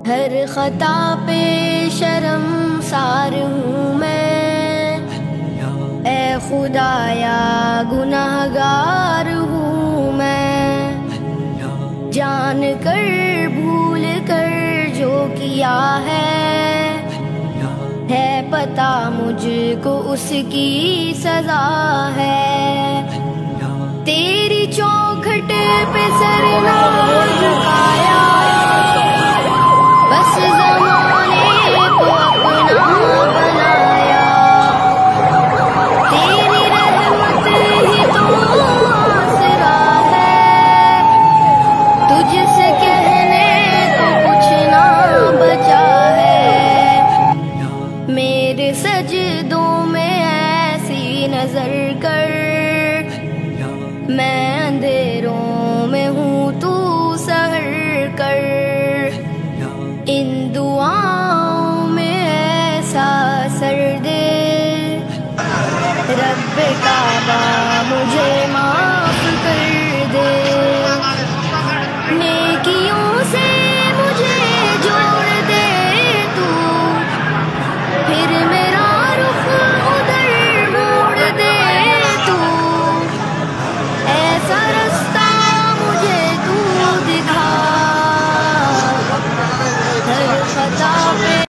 ہر خطا پہ شرمسار ہوں میں، اے خدایا گنہگار ہوں میں، جان کر بھول کر جو کیا ہے پتہ مجھ کو اس کی سزا ہے، تیری چوکھٹ پہ سر نہ جھکایا، بس زمانے کو اپنا بنایا، تیری رحمت ہی تو آسرا ہے، تجھ سے کہنے کو کچھ نہ بچا ہے، میرے سجدوں میں ایسی نظر کر، میں اندھیروں میں ہوں تو سحر کر، ان دعاؤں میں ایسا اثر دے رب کعبہ